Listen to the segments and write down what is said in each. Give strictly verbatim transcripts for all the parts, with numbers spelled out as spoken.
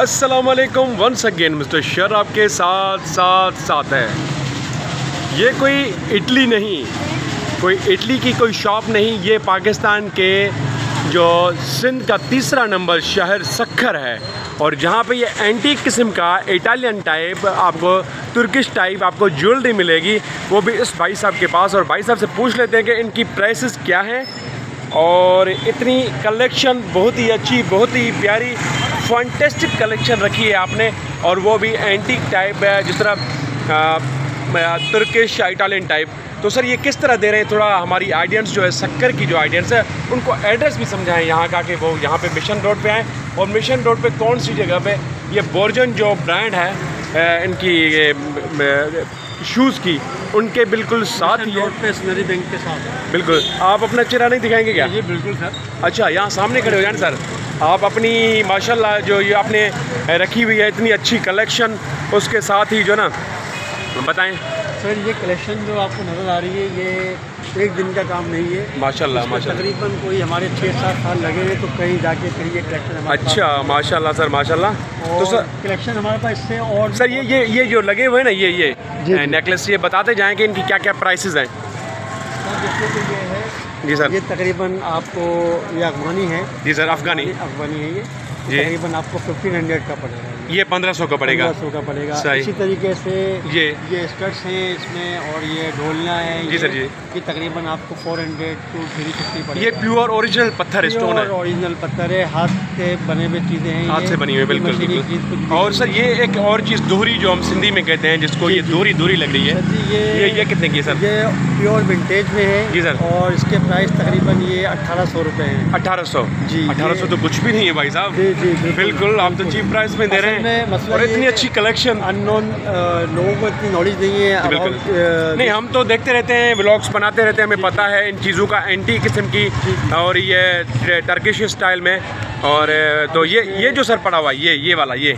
अस्सलाम वालेकुम once again mister sir आपके साथ साथ साथ है। ये कोई इटली नहीं, कोई इटली की कोई शॉप नहीं, ये पाकिस्तान के जो सिंध का तीसरा नंबर शहर सक्खर है और जहाँ पे ये एंटीक किस्म का इटालियन टाइप आपको तुर्किश टाइप आपको ज्वेलरी मिलेगी, वो भी इस भाई साहब के पास। और भाई साहब से पूछ लेते हैं कि इनकी प्राइसेस क्या हैं। और इतनी कलेक्शन बहुत ही अच्छी, बहुत ही प्यारी फैंटास्टिक कलेक्शन रखी है आपने, और वो भी एंटीक टाइप है, जिस तरह तुर्किश इटालियन टाइप। तो सर ये किस तरह दे रहे हैं, थोड़ा हमारी ऑडियंस जो है सक्कर की जो ऑडियंस है उनको एड्रेस भी समझाएं यहाँ का, कि वो यहाँ पे मिशन रोड पे आएँ। और मिशन रोड पे कौन सी जगह पे ये बोर्जन जो ब्रांड है इनकी शूज़ की, उनके बिल्कुल साथ ही रोड पे स्टेशनरी बैंक के साथ। बिल्कुल। आप अपना चेहरा नहीं दिखाएंगे क्या? जी बिल्कुल सर। अच्छा, यहाँ सामने खड़े हो जाए सर। आप अपनी माशाल्लाह जो ये आपने रखी हुई है इतनी अच्छी कलेक्शन, उसके साथ ही जो ना बताएं सर। ये कलेक्शन जो आपको नज़र आ रही है ये एक दिन का काम नहीं है माशाल्लाह माशाल्लाह। तकरीबन कोई हमारे छः सात साल लगे हुए, तो कहीं जाके फिर ये कलेक्शन हमारे अच्छा माशाल्लाह सर माशाल्लाह। तो सर कलेक्शन हमारे पास इससे और सर ये ये ये जो लगे हुए हैं ना ये ये नेकलेस, ये बताते जाएँ कि इनकी क्या क्या प्राइसेस हैं। जैसे कि ये है जी सर, ये तकरीबन आपको ये अफगानी है। जी सर, अफगानी अफगानी है ये जी। तकरीबन आपको फिफ्टीन हंड्रेड का पड़ेगा, ये पंद्रह सौ का पड़ेगा। पंद्रह सौ का पड़ेगा। सही। इसी तरीके से ये ये स्कर्ट्स हैं इसमें, और ये ढोलियाँ हैं जी सर जी। ये तकरीबन आपको four hundred two three fifty पड़ेगा। ये प्योर ओरिजिनल पत्थर स्टोन है, ओरिजिनल पत्थर है, हाथ से बने हुए चीज़ें हैं, हाथ से बनी हुई, बिल्कुल बिल्कुल। और सर ये एक और चीज़ दोहरी जो हम सिंधी में कहते हैं, जिसको ये दोहरी दोहरी लग रही है, ये ये ये कितने की है सर? ये प्योर विंटेज में है जी सर, और इसके प्राइस तकरीबन ये अट्ठारह सौ रुपये हैं। अठारह सौ जी। अठारह सौ तो कुछ भी नहीं है भाई साहब। जी जी बिल्कुल, आप तो चीप प्राइस में दे रहे हैं और इतनी अच्छी कलेक्शन। अननोन लोगों को इतनी नॉलेज नहीं है। बिल्कुल नहीं, हम तो देखते रहते हैं, व्लॉग्स बनाते रहते हैं, हमें पता है इन चीज़ों का, एंटी किस्म की और ये टर्किश स्टाइल में। और तो ये ये जो सर पड़ा हुआ है, ये ये वाला ये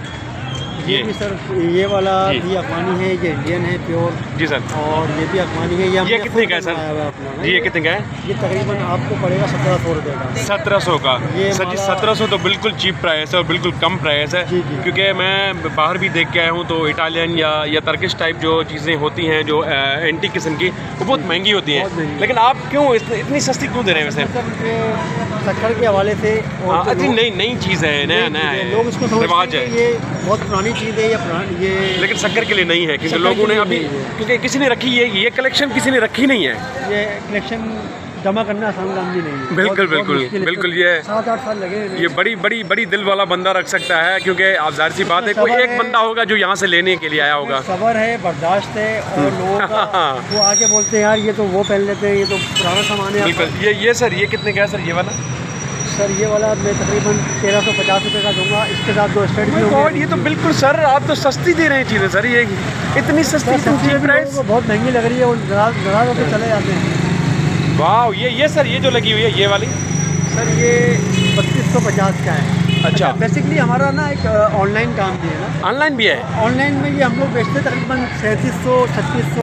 ये भी सर, ये वाला भी अफगानी है, ये इंडियन है प्योर। जी सर। और ये भी अफगानी है। ये ये कितने का है सर? जी ये कितने का है? ये तकरीबन आपको पड़ेगा सत्रह सौ रुपये का। सत्रह सौ का सर जी। सत्रह सौ तो बिल्कुल चीप प्राइस है और बिल्कुल कम प्राइस है, क्योंकि मैं बाहर भी देख के आया हूँ तो इटालियन या या टर्किश टाइप जो चीज़ें होती हैं जो एंटी किस्म की, वो बहुत महंगी होती हैं। लेकिन आप क्यों इतनी सस्ती क्यों दे रहे हैं वैसे? सक्कर के हवाले से इतनी नई नई चीज़ है, नया नया है, लोग इसको रिवाज है, ये बहुत पुरानी चीज़ है या पुरानी ये, लेकिन सक्कर के लिए नहीं है, क्योंकि लोगों ने अभी, क्योंकि किसी ने रखी है ये कलेक्शन, किसी ने रखी नहीं है। ये कलेक्शन जमा करना आसान काम भी नहीं है। बिल्कुल बिल्कुल बिल्कुल। ये सात आठ साल लगे, ये बड़ी बड़ी बड़ी दिल वाला बंदा रख सकता है, क्योंकि आप जाहिर सी बात है कोई एक बंदा होगा जो यहाँ से लेने के लिए आया होगा। सब्र है, बर्दाश्त है, और लोगों का वो आके बोलते हैं यार ये तो वो पहन लेते हैं, ये तो पुराना सामान है। बिल्कुल। ये ये सर ये कितने का है सर ये वाला? सर ये वाला मैं तकरीबन तेरह सौ पचास रुपये का दूंगा, इसके साथ दो स्टेट भी होंगे। ये तो बिल्कुल सर, आप तो सस्ती दे रहे हैं चीज़ें सर, ये इतनी सस्ती सस्ती प्राइस बहुत महंगी लग रही है, और नाराज होकर चले जाते हैं। वाह, ये ये सर ये जो लगी हुई है ये वाली सर ये बत्तीस सौ पचास का है। अच्छा, बेसिकली हमारा ना एक ऑनलाइन काम भी है ना। ऑनलाइन भी है? ऑनलाइन में ये हम लोग बेचते तकरीबन सैंतीस सौ छत्तीस सौ